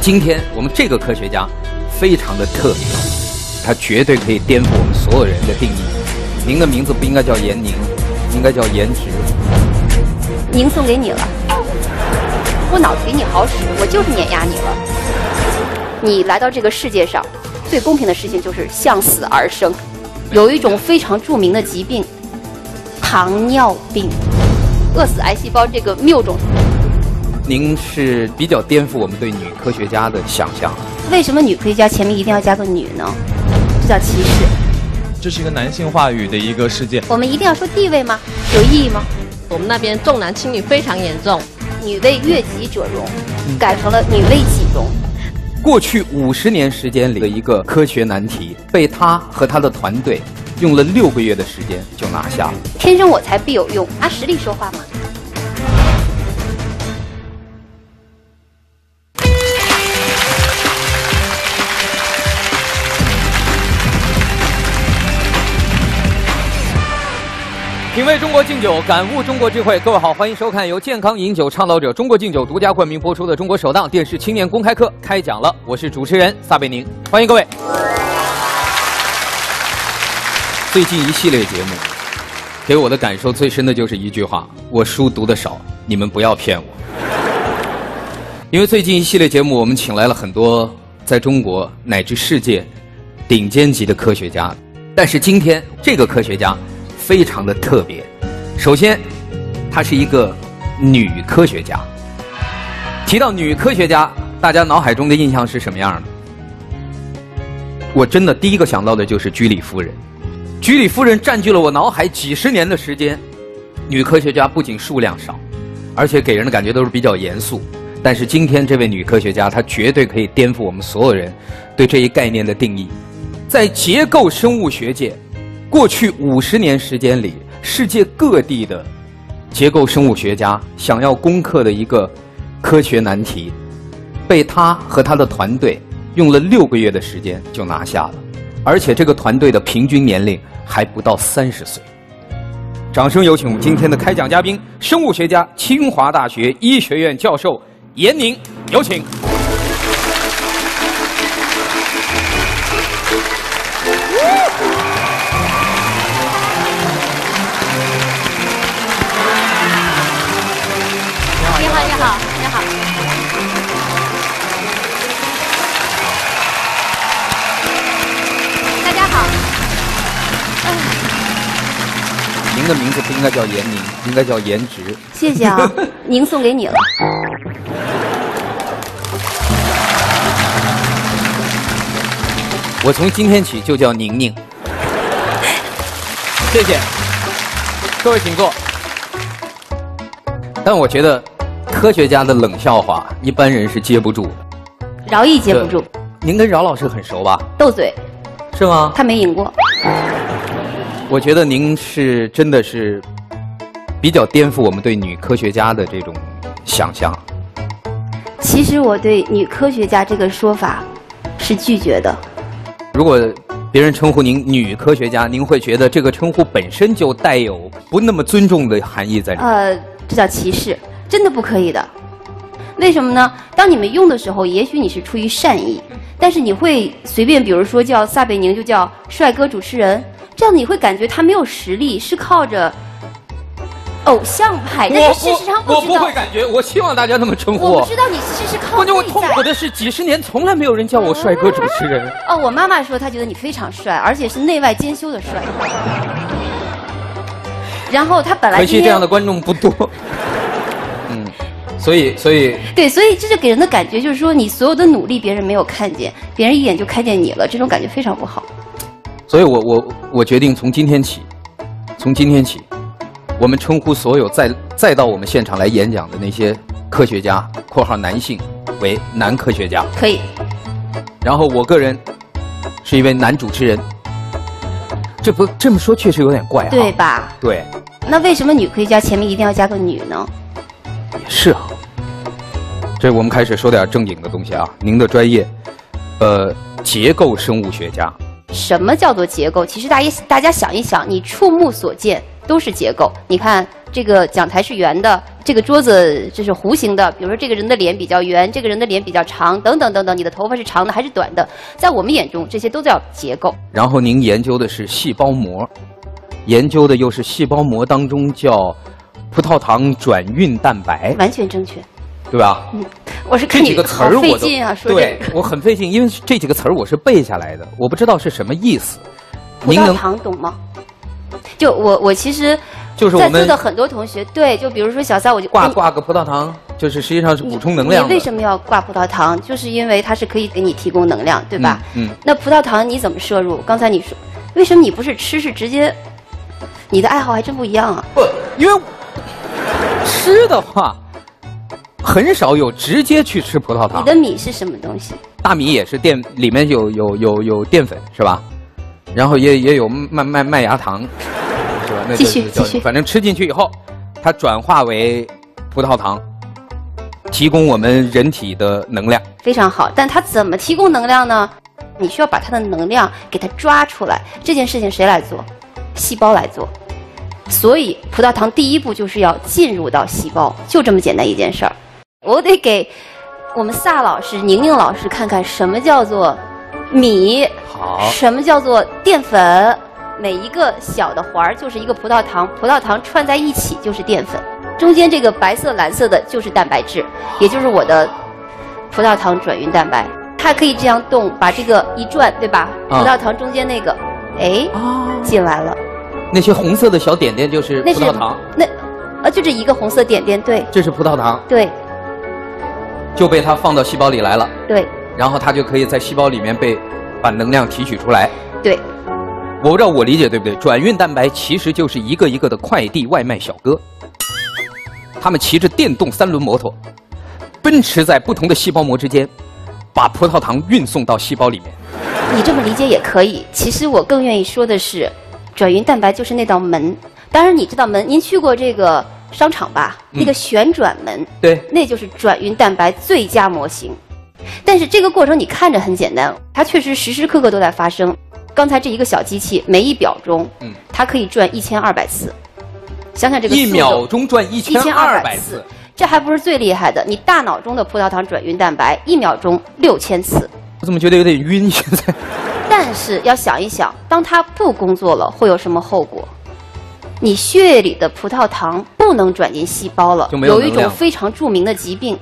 今天我们这个科学家非常的特别，他绝对可以颠覆我们所有人的定义。您的名字不应该叫闫宁，应该叫颜值。 宁送给你了，我脑子比你好使，我就是碾压你了。你来到这个世界上，最公平的事情就是向死而生。有一种非常著名的疾病，糖尿病，饿死癌细胞这个谬种。 您是比较颠覆我们对女科学家的想象。 为什么女科学家前面一定要加个女呢？这叫歧视。 这是一个男性话语的一个世界。 我们一定要说地位吗？有意义吗？ 我们那边重男轻女非常严重， 女为悦己者容，改成了女为己容。 过去50年时间里的一个科学难题，被他和他的团队用了6个月的时间就拿下了。 天生我材必有用，拿实力说话嘛。 品味中国敬酒，感悟中国智慧。各位好，欢迎收看由健康饮酒倡导者中国敬酒独家冠名播出的中国首档电视青年公开课开讲了。我是主持人撒贝宁，欢迎各位。最近一系列节目给我的感受最深的就是一句话：我书读得少，你们不要骗我。因为最近一系列节目我们请来了很多在中国乃至世界顶尖级的科学家，但是今天这个科学家非常的特别。首先，她是一个女科学家。提到女科学家，大家脑海中的印象是什么样的？我真的第一个想到的就是居里夫人。居里夫人占据了我脑海几十年的时间。女科学家不仅数量少，而且给人的感觉都是比较严肃。但是今天这位女科学家，她绝对可以颠覆我们所有人对这一概念的定义。在结构生物学界，过去50年时间里，世界各地的结构生物学家想要攻克的一个科学难题，被他和他的团队用了6个月的时间就拿下了，而且这个团队的平均年龄还不到30岁。掌声有请我们今天的开讲嘉宾，生物学家、清华大学医学院教授闫宁，有请。 你好，你好。大家好。 您的名字不应该叫闫宁，应该叫颜值。 谢谢啊，宁送给你了。 我从今天起就叫宁宁。谢谢。各位请坐。但我觉得科学家的冷笑话一般人是接不住的。 饶毅接不住。 您跟饶老师很熟吧？ 斗嘴。 是吗？ 他没赢过。 我觉得您是真的是比较颠覆我们对女科学家的这种想象。 其实我对女科学家这个说法是拒绝的。 如果别人称呼您女科学家，您会觉得这个称呼本身就带有不那么尊重的含义在里面。 这叫歧视，真的不可以的。为什么呢？当你们用的时候，也许你是出于善意，但是你会随便，比如说叫撒贝宁就叫帅哥主持人，这样你会感觉他没有实力，是靠着偶像派。但是事实上我不会感觉，我希望大家那么称呼。 我不知道你其实是靠内在。 关键我痛苦的是，几十年从来没有人叫我帅哥主持人。 哦，我妈妈说她觉得你非常帅，而且是内外兼修的帅。然后他本来可惜这样的观众不多。所以对，所以这就给人的感觉就是说，你所有的努力别人没有看见，别人一眼就看见你了，这种感觉非常不好。 所以我决定从今天起，我们称呼所有再到我们现场来演讲的那些科学家（括号男性）为男科学家。 可以。 然后我个人是一位男主持人。这么说确实有点怪啊， 对吧？ 对。 那为什么女科学家前面一定要加个女呢？ 也是啊。这我们开始说点正经的东西啊。您的专业，结构生物学家。什么叫做结构？其实大家想一想，你触目所见都是结构。你看这个讲台是圆的，这个桌子这是弧形的，比如说这个人的脸比较圆，这个人的脸比较长，等等等等，你的头发是长的还是短的，在我们眼中这些都叫结构。 然后您研究的是细胞膜，研究的又是细胞膜当中叫葡萄糖转运蛋白， 完全正确， 对吧？ 我是看你这几个词儿好费我都劲啊，说这对个我很费劲，因为这几个词儿我是背下来的，我不知道是什么意思。 葡萄糖懂吗？就我其实就是我们在座的很多同学，对，就比如说小三，我就挂个葡萄糖，就是实际上是补充能量的。 你为什么要挂葡萄糖？就是因为它是可以给你提供能量，对吧？那葡萄糖你怎么摄入？刚才你说，为什么你不是吃，是直接？你的爱好还真不一样啊。 不，因为吃的话，很少有直接去吃葡萄糖。 你的米是什么东西？ 大米也是里面有淀粉是吧？然后也有麦芽糖，是吧？那继续， 反正吃进去以后，它转化为葡萄糖，提供我们人体的能量。 非常好，但它怎么提供能量呢？你需要把它的能量给它抓出来，这件事情谁来做？细胞来做。所以葡萄糖第一步就是要进入到细胞，就这么简单一件事儿。我得给我们萨老师、宁宁老师看看什么叫做米， 好， 什么叫做淀粉。每一个小的环儿就是一个葡萄糖，葡萄糖串在一起就是淀粉，中间这个白色、蓝色的就是蛋白质，也就是我的葡萄糖转运蛋白。它可以这样动，把这个一转，对吧？葡萄糖中间那个，进来了。 那些红色的小点点就是葡萄糖。 就这一个红色点点，对。 这是葡萄糖。 对。 就被它放到细胞里来了。 对。 然后它就可以在细胞里面把能量提取出来。 对。 我不知道我理解对不对？转运蛋白其实就是一个一个的快递外卖小哥，他们骑着电动3轮摩托，奔驰在不同的细胞膜之间，把葡萄糖运送到细胞里面。 你这么理解也可以，其实我更愿意说的是，转运蛋白就是那道门。当然你知道门，您去过这个商场吧？那个旋转门， 对， 那就是转运蛋白最佳模型。但是这个过程你看着很简单，它确实时时刻刻都在发生。刚才这一个小机器，每1秒钟，它可以转1200次。想想这个速度，1 秒钟转1200次， 这还不是最厉害的。你大脑中的葡萄糖转运蛋白1秒钟6000次。 我怎么觉得有点晕？现在。 但是要想一想，当它不工作了，会有什么后果？你血液里的葡萄糖不能转进细胞了，有一种非常著名的疾病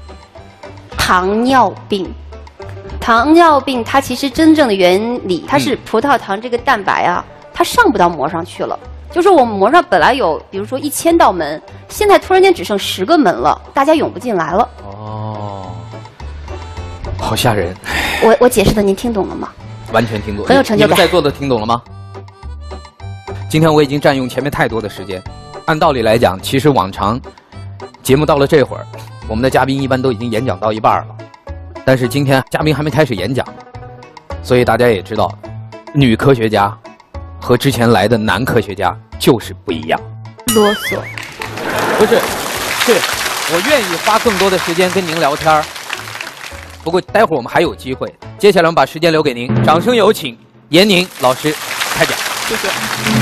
——糖尿病。糖尿病它其实真正的原理，它是葡萄糖这个蛋白啊，它上不到膜上去了。就是我们膜上本来有，比如说1000道门，现在突然间只剩10个门了，大家涌不进来了。 哦，好吓人！ 我解释的您听懂了吗？ 完全听懂， 很有成就感。 你们在座的听懂了吗？今天我已经占用前面太多的时间。按道理来讲，其实往常节目到了这会儿，我们的嘉宾一般都已经演讲到一半了。但是今天嘉宾还没开始演讲，所以大家也知道，女科学家和之前来的男科学家就是不一样。 啰嗦， 不是，是我愿意花更多的时间跟您聊天。不过待会儿我们还有机会，接下来我们把时间留给您，掌声有请闫宁老师开讲。 谢谢。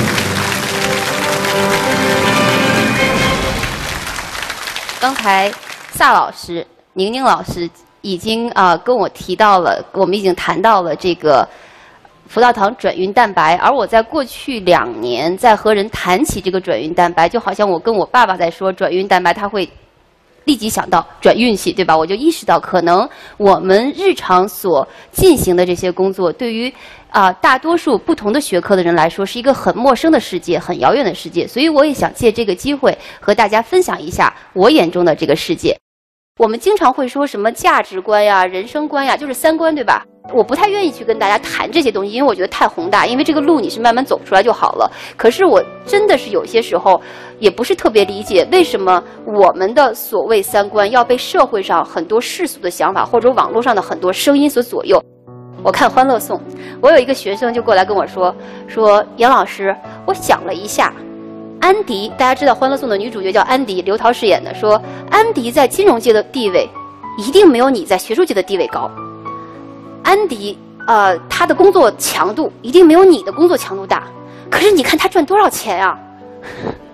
刚才萨老师、宁宁老师已经跟我提到了，我们已经谈到了这个葡萄糖转运蛋白，而我在过去2年在和人谈起这个转运蛋白，就好像我跟我爸爸在说转运蛋白，他会立即想到转运气，对吧？我就意识到，可能我们日常所进行的这些工作，对于大多数不同的学科的人来说，是一个很陌生的世界，很遥远的世界。所以我也想借这个机会和大家分享一下我眼中的这个世界。我们经常会说什么价值观呀、人生观呀，就是3观，对吧？我不太愿意去跟大家谈这些东西，因为我觉得太宏大，因为这个路你是慢慢走出来就好了。可是我真的是有些时候也不是特别理解，为什么我们的所谓3观要被社会上很多世俗的想法或者网络上的很多声音所左右。我看《欢乐颂》，我有一个学生就过来跟我说严老师，我想了一下，安迪，大家知道《欢乐颂》的女主角叫安迪，刘涛饰演的，说安迪在金融界的地位一定没有你在学术界的地位高。安迪他的工作强度一定没有你的工作强度大，可是你看他赚多少钱啊？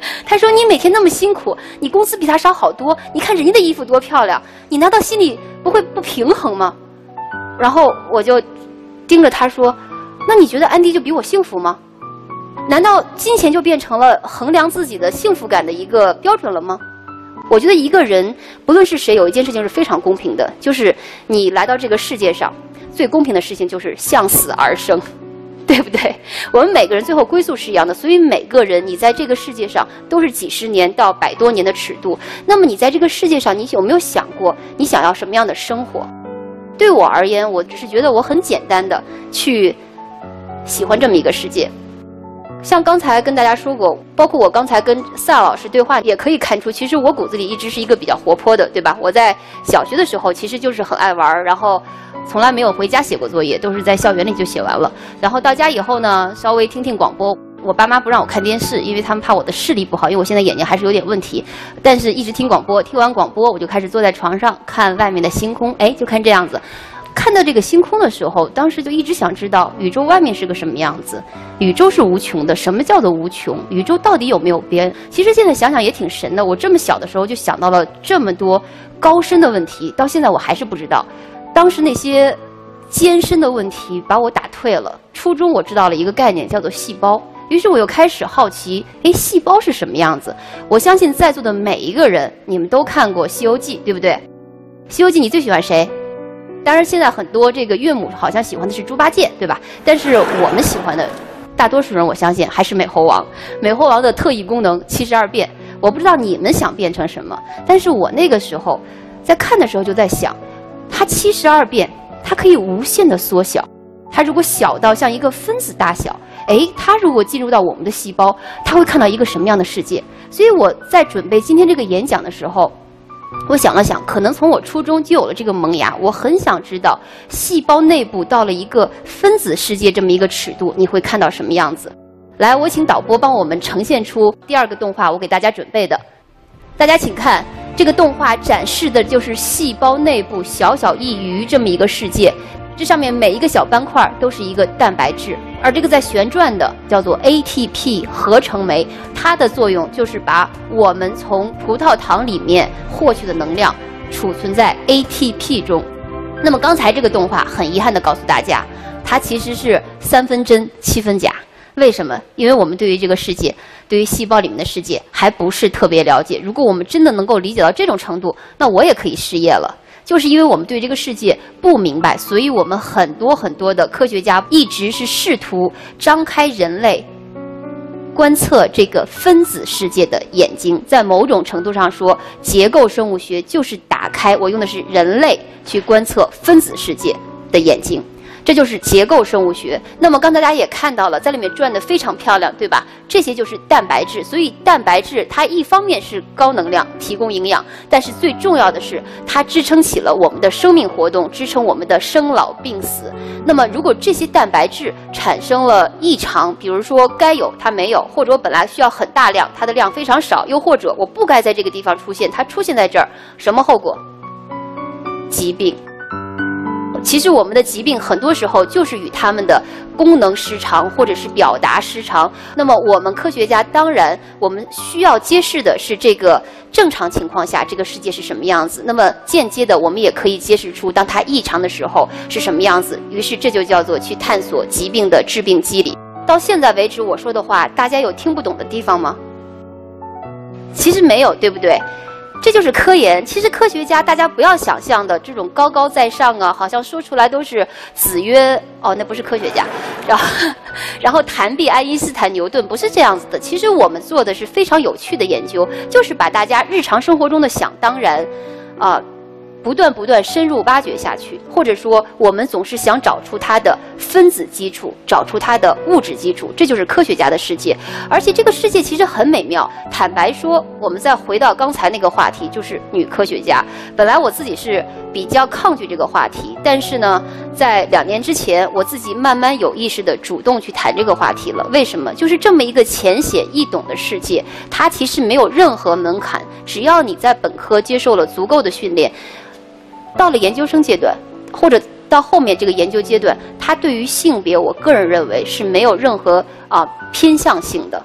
他说你每天那么辛苦，你工资比他少好多，你看人家的衣服多漂亮，你难道心里不会不平衡吗？然后我就盯着他说，那你觉得安迪就比我幸福吗？难道金钱就变成了衡量自己的幸福感的一个标准了吗？我觉得一个人不论是谁，有一件事情是非常公平的，就是你来到这个世界上，最公平的事情就是向死而生，对不对？我们每个人最后归宿是一样的，所以每个人你在这个世界上都是几十年到100多年的尺度。那么你在这个世界上，你有没有想过你想要什么样的生活？对我而言，我只是觉得我很简单的去喜欢这么一个世界。像刚才跟大家说过，包括我刚才跟萨老师对话，也可以看出，其实我骨子里一直是一个比较活泼的，对吧？我在小学的时候其实就是很爱玩，然后从来没有回家写过作业，都是在校园里就写完了。然后到家以后呢，稍微听听广播。我爸妈不让我看电视，因为他们怕我的视力不好，因为我现在眼睛还是有点问题。但是一直听广播，听完广播我就开始坐在床上看外面的星空，哎，就看这样子。看到这个星空的时候，当时就一直想知道宇宙外面是个什么样子。宇宙是无穷的，什么叫做无穷？宇宙到底有没有边？其实现在想想也挺神的，我这么小的时候就想到了这么多高深的问题，到现在我还是不知道。当时那些艰深的问题把我打退了。初中我知道了一个概念叫做细胞，于是我又开始好奇，哎，细胞是什么样子？我相信在座的每一个人，你们都看过《西游记》，对不对？《西游记》你最喜欢谁？当然，现在很多这个岳母好像喜欢的是猪八戒，对吧？但是我们喜欢的，大多数人我相信还是美猴王。美猴王的特异功能72变，我不知道你们想变成什么，但是我那个时候在看的时候就在想，它72变，它可以无限的缩小。它如果小到像一个分子大小，哎，它如果进入到我们的细胞，它会看到一个什么样的世界？所以我在准备今天这个演讲的时候，我想了想，可能从我初中就有了这个萌芽，我很想知道细胞内部到了一个分子世界这么一个尺度，你会看到什么样子。来，我请导播帮我们呈现出第2个动画，我给大家准备的。大家请看，这个动画展示的就是细胞内部小小一隅这么一个世界。这上面每一个小斑块都是一个蛋白质，而这个在旋转的叫做 ATP 合成酶，它的作用就是把我们从葡萄糖里面获取的能量储存在 ATP 中。那么刚才这个动画很遗憾地告诉大家，它其实是3分真7分假。为什么？因为我们对于这个世界，对于细胞里面的世界还不是特别了解。如果我们真的能够理解到这种程度，那我也可以失业了。就是因为我们对这个世界不明白，所以我们很多的科学家一直是试图张开人类观测这个分子世界的眼睛。在某种程度上说，结构生物学就是打开，我用的是人类去观测分子世界的眼睛。这就是结构生物学。那么刚才大家也看到了，在里面转得非常漂亮，对吧？这些就是蛋白质。所以蛋白质它一方面是高能量，提供营养，但是最重要的是它支撑起了我们的生命活动，支撑我们的生老病死。那么如果这些蛋白质产生了异常，比如说该有它没有，或者我本来需要很大量，它的量非常少，又或者我不该在这个地方出现，它出现在这儿，什么后果？疾病。其实我们的疾病很多时候就是与他们的功能失常或者是表达失常。那么我们科学家当然我们需要揭示的是这个正常情况下这个世界是什么样子，那么间接的我们也可以揭示出当它异常的时候是什么样子。于是这就叫做去探索疾病的致病机理。到现在为止我说的话大家有听不懂的地方吗？其实没有，对不对？这就是科研。其实科学家大家不要想象的这种高高在上啊，好像说出来都是子曰，哦，那不是科学家，然后谈毕爱因斯坦牛顿，不是这样子的。其实我们做的是非常有趣的研究，就是把大家日常生活中的想当然不断深入挖掘下去，或者说我们总是想找出它的分子基础，找出它的物质基础，这就是科学家的世界。而且这个世界其实很美妙。坦白说，我们再回到刚才那个话题，就是女科学家。本来我自己是比较抗拒这个话题，但是呢，在2年之前，我自己慢慢有意识地主动去谈这个话题了。为什么？就是这么一个浅显易懂的世界，它其实没有任何门槛，只要你在本科接受了足够的训练，到了研究生阶段，或者到后面这个研究阶段，它对于性别，我个人认为是没有任何偏向性的。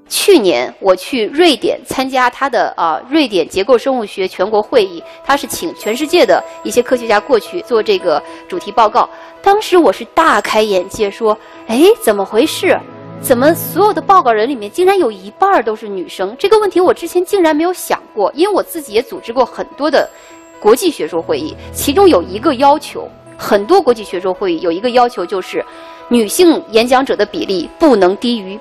去年我去瑞典参加他的瑞典结构生物学全国会议，他是请全世界的一些科学家过去做这个主题报告。当时我是大开眼界，说：“哎，怎么回事？怎么所有的报告人里面竟然有一半都是女生？这个问题我之前竟然没有想过，因为我自己也组织过很多的国际学术会议，其中有一个要求，很多国际学术会议有一个要求，就是女性演讲者的比例不能低于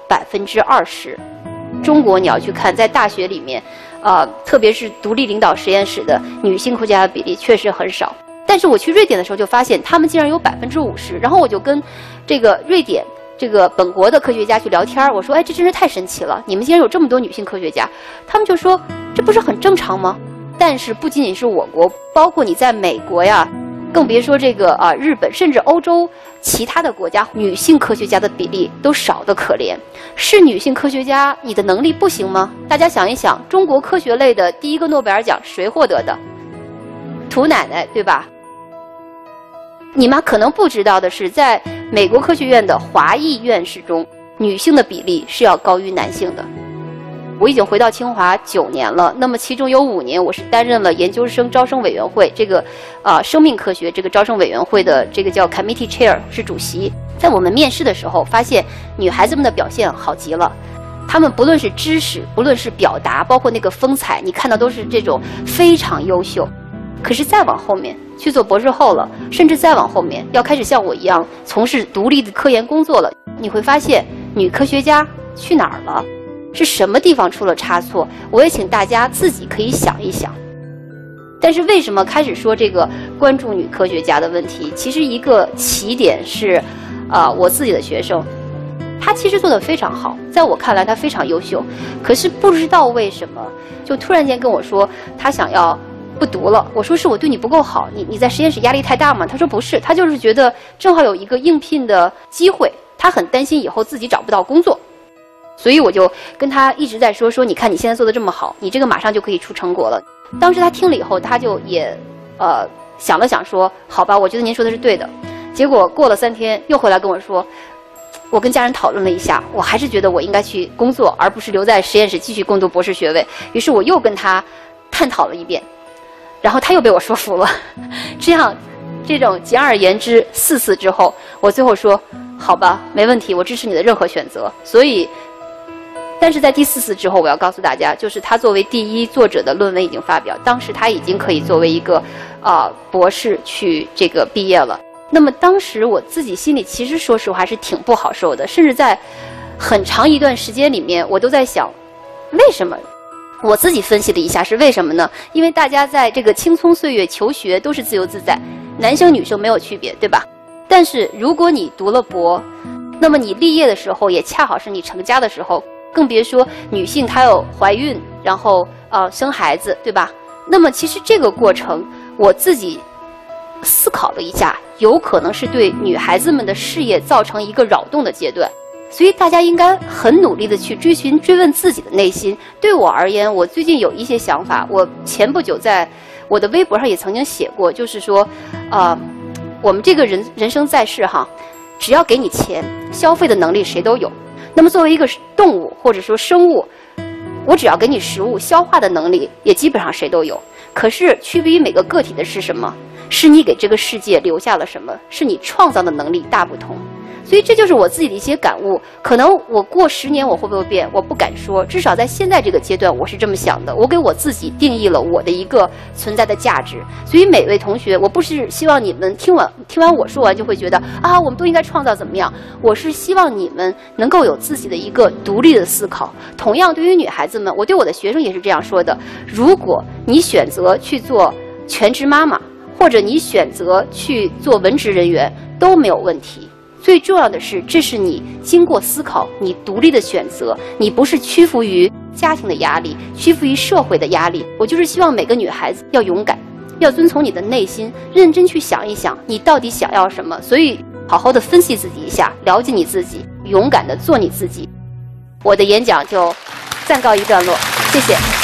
20%。中国你要去看，在大学里面，特别是独立领导实验室的女性科学家的比例确实很少。但是我去瑞典的时候就发现，他们竟然有50%。然后我就跟这个瑞典这个本国的科学家去聊天，我说：“哎，这真是太神奇了！你们竟然有这么多女性科学家。”他们就说：“这不是很正常吗？”但是不仅仅是我国，包括你在美国呀，更别说这个日本，甚至欧洲其他的国家，女性科学家的比例都少得可怜。是女性科学家你的能力不行吗？大家想一想，中国科学类的第一个诺贝尔奖谁获得的？涂奶奶，对吧？你们可能不知道的是，在美国科学院的华裔院士中，女性的比例是要高于男性的。我已经回到清华9年了，那么其中有5年我是担任了研究生招生委员会这个生命科学这个招生委员会的这个叫 committee chair 是主席。在我们面试的时候，发现女孩子们的表现好极了，她们不论是知识，不论是表达，包括那个风采，你看到都是这种非常优秀。可是再往后面去做博士后了，甚至再往后面要开始像我一样从事独立的科研工作了，你会发现女科学家去哪儿了？是什么地方出了差错？我也请大家自己可以想一想。但是为什么开始说这个关注女科学家的问题？其实一个起点是，我自己的学生，他其实做得非常好，在我看来他非常优秀，可是不知道为什么就突然间跟我说他想要不读了。我说是我对你不够好，你在实验室压力太大吗？他说不是，他就是觉得正好有一个应聘的机会，他很担心以后自己找不到工作。所以我就跟他一直在说，你看你现在做得这么好，你这个马上就可以出成果了。当时他听了以后，他就也想了想说，好吧，我觉得您说的是对的。结果过了3天又回来跟我说，我跟家人讨论了一下，我还是觉得我应该去工作，而不是留在实验室继续攻读博士学位。于是我又跟他探讨了一遍，然后他又被我说服了。这种简而言之4次之后，我最后说好吧，没问题，我支持你的任何选择。所以但是在第4次之后，我要告诉大家，就是他作为第1作者的论文已经发表，当时他已经可以作为一个博士去这个毕业了。那么当时我自己心里其实说实话是挺不好受的，甚至在很长一段时间里面，我都在想，为什么？我自己分析了一下是为什么呢？因为大家在这个青葱岁月求学都是自由自在，男生女生没有区别，对吧？但是如果你读了博，那么你毕业的时候也恰好是你成家的时候。更别说女性她要怀孕，然后生孩子，对吧？那么其实这个过程，我自己思考了一下，有可能是对女孩子们的事业造成一个扰动的阶段。所以大家应该很努力的去追问自己的内心。对我而言，我最近有一些想法，我前不久在我的微博上也曾经写过，就是说，我们这个人生在世哈，只要给你钱，消费的能力谁都有。那么作为一个动物或者说生物，我只要给你食物，消化的能力也基本上谁都有。可是区别于每个个体的是什么？是你给这个世界留下了什么？是你创造的能力大不同。所以这就是我自己的一些感悟。可能我过10年我会不会变，我不敢说，至少在现在这个阶段我是这么想的。我给我自己定义了我的一个存在的价值。所以每位同学，我不是希望你们听完我说完就会觉得我们都应该创造怎么样，我是希望你们能够有自己的一个独立的思考。同样对于女孩子们，我对我的学生也是这样说的，如果你选择去做全职妈妈，或者你选择去做文职人员都没有问题。最重要的是，这是你经过思考，你独立的选择，你不是屈服于家庭的压力，屈服于社会的压力。我就是希望每个女孩子要勇敢，要遵从你的内心，认真去想一想你到底想要什么。所以好好的分析自己一下，了解你自己，勇敢的做你自己。我的演讲就暂告一段落，谢谢。